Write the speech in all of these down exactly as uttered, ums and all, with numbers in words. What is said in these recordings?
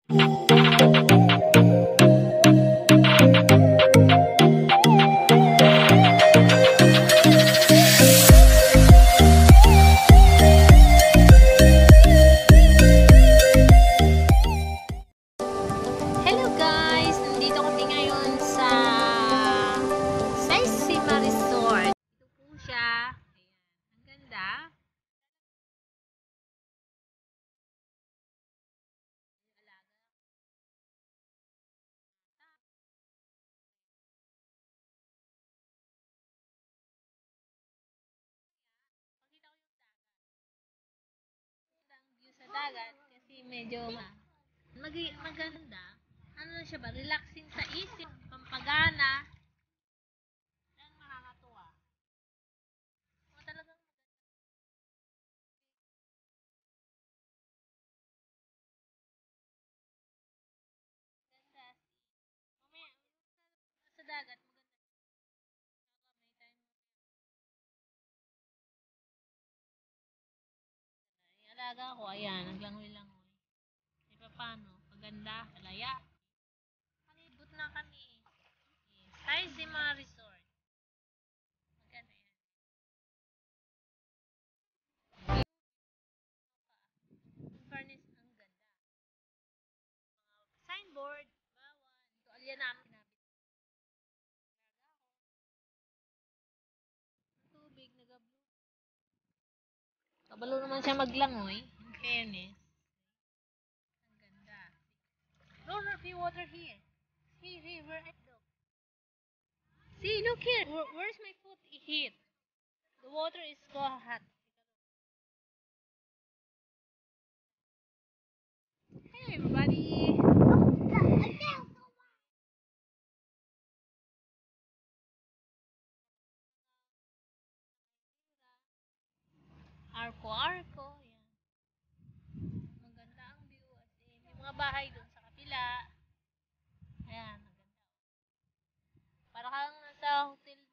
Hello guys! Nandito kami ngayon sa Simaisma Resort. Ito po siya. Ayan. Ang ganda. Ang view sa dagat kasi medyo ma mag maganda. Ano na siya ba? Relaxing sa isip, pampagana. Yan, makakatuwa. O talagang maganda. Mamaya, sa dagat, maganda. May time. Yung alaga ko, ayan, naglangoy-langoy. E paano? Maganda, alaya. Palibot na kami. Simaisma Resort. Maganda yan. In fairness, ang ganda. Mga signboard, bawal. Ito, alya namin nabit. Tubig, nag-blue. Kabalo naman siya maglangoy. In fairness. Ang ganda. No, no, see water here. See, see, where I look. See, look here. Where, where's my foot hit? The water is so hot. Hey, everybody. Arko-arko. Yan. Maganda ang view. At eh, may mga bahay doon sa kapila. Ayan, maganda. Para kang nasa hotel na.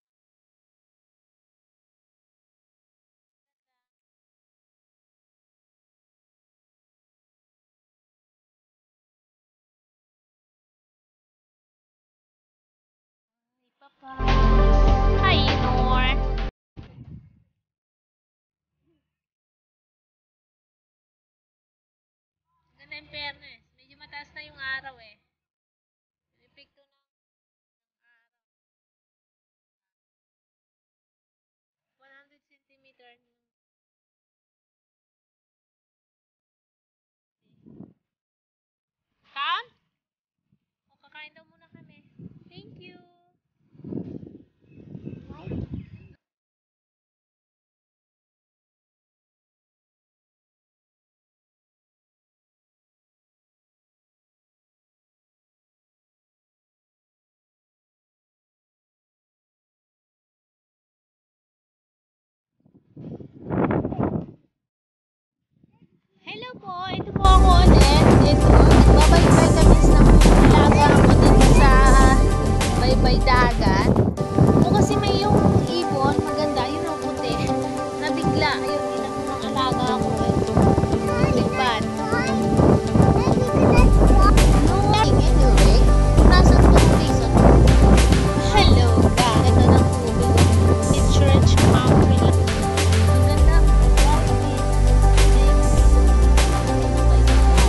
Ay, papa. Hi, Nor. Ganda yung fairness. Medyo mataas na yung araw eh. Epekto ng araw. one hundred centimeter. Kan? O, kakain daw muna kami. Thank you. Hello po, ito po ako ulit. Ito, nagbabay-bay kami sa alaga ako dito sa baybay dagat. O kasi may yung ibon, maganda, yun ang puti. Nabigla, ayun, ilang ng alaga ako. Big bad. No, anyway, nasa two reason. Hello, guys. Ito ng tubig. Insurance company. Maganda.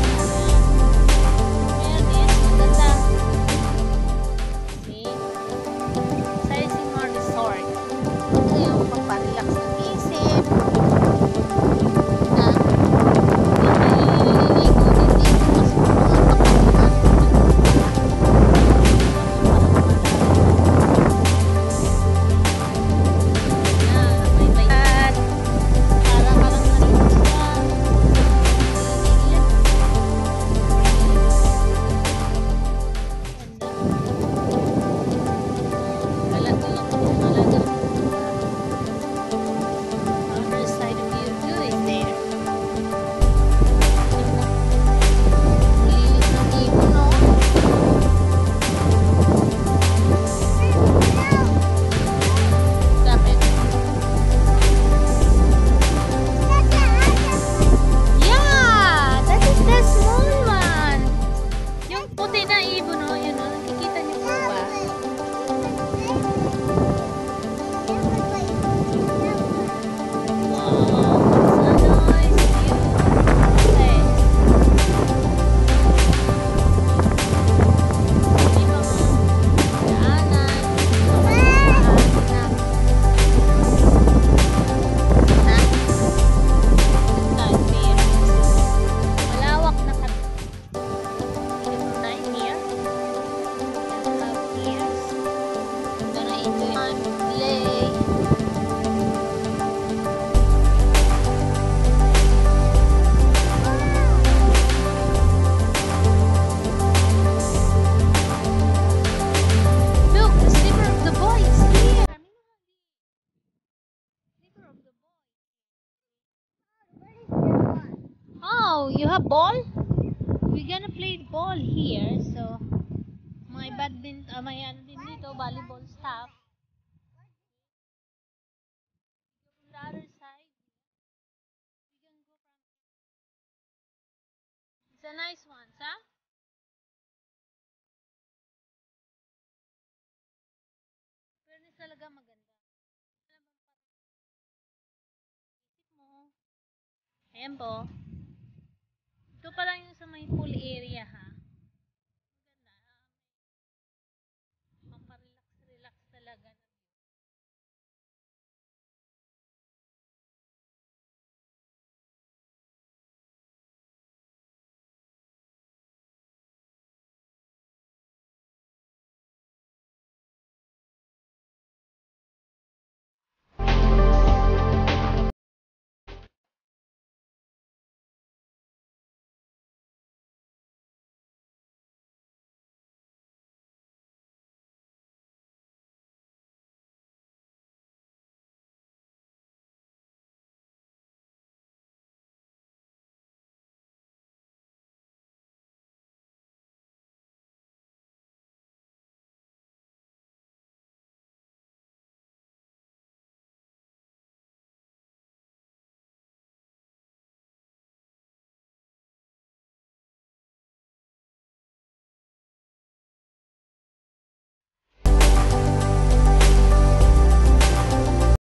have ball? We're gonna play ball here. So, may badminton, uh, may ano din dito, volleyball stuff. From the other side, we can go from. It's a nice one, huh? Fairness talaga maganda. Alam mo, isip mo. Ayan po. Ito pa lang yung sa may pool